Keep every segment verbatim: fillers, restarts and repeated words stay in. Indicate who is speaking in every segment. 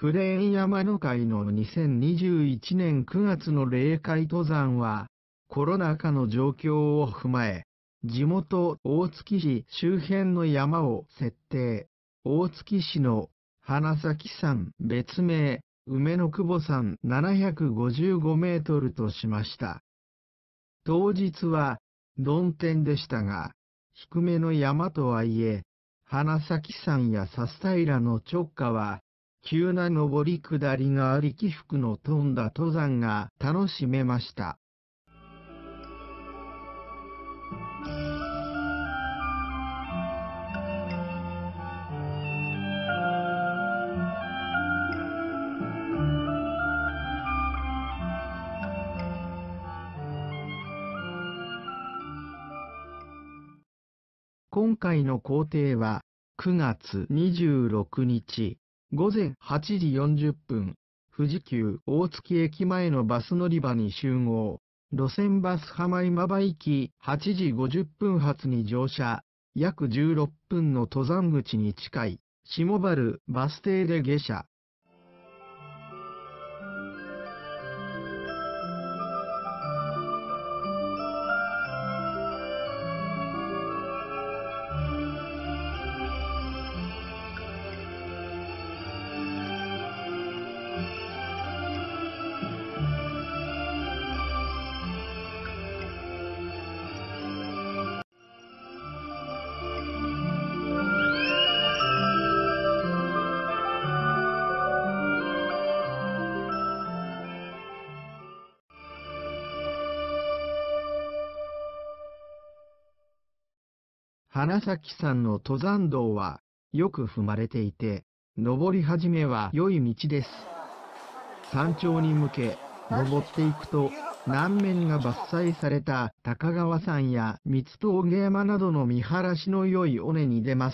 Speaker 1: クレーン山の会のにせんにじゅういちねんくがつの例会登山は、コロナ禍の状況を踏まえ、地元大月市周辺の山を設定。大月市の花咲山別名梅の久保山ななひゃくごじゅうごメートルとしました。当日は曇天でしたが、低めの山とはいえ、花咲山や笹平の直下は、急な上り下りがあり起伏の飛んだ登山が楽しめました。今回の行程はくがつにじゅうろくにちごぜんはちじよんじゅっぷん、富士急大月駅前のバス乗り場に集合。路線バス浜今場行きはちじごじゅっぷん発に乗車。約じゅうろっぷんの登山口に近い下原バス停で下車。花咲山の登山道はよく踏まれていて、登り始めは良い道です。山頂に向け登っていくと、南面が伐採された高川山や三峠山などの見晴らしの良い尾根に出ます。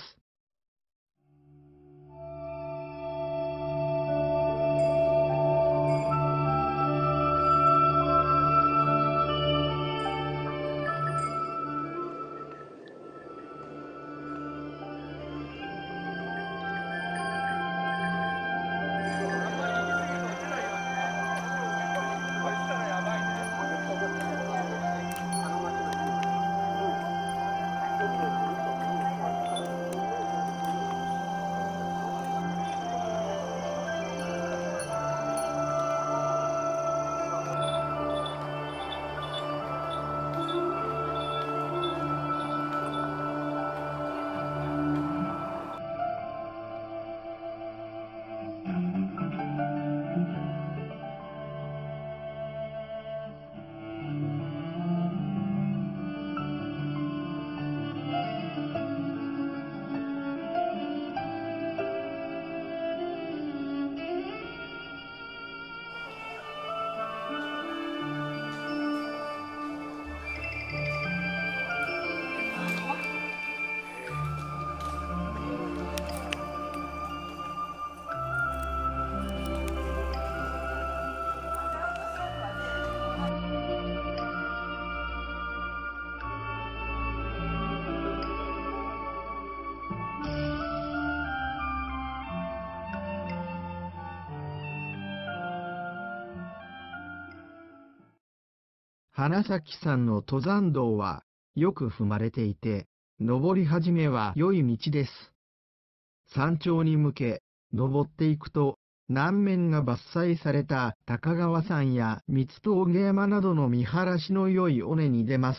Speaker 1: 花咲山の登山道はよく踏まれていて、登り始めは良い道です。山頂に向け登っていくと、南面が伐採された高川山や三峠山などの見晴らしの良い尾根に出ます。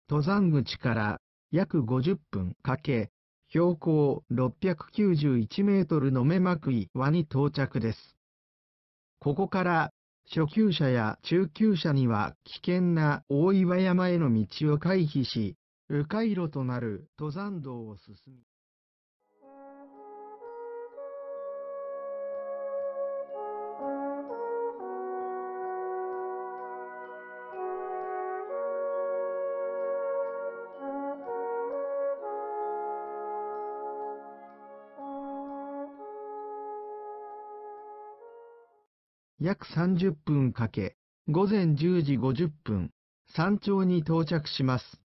Speaker 1: 登山口から約ごじゅっぷんかけ、標高ろっぴゃくきゅうじゅういちメートルの目まくい輪に到着です。ここから初級者や中級者には危険な大岩山への道を回避し、迂回路となる登山道を進み、約さんじゅっぷんかけ、ごぜんじゅうじごじゅっぷん、山頂に到着します。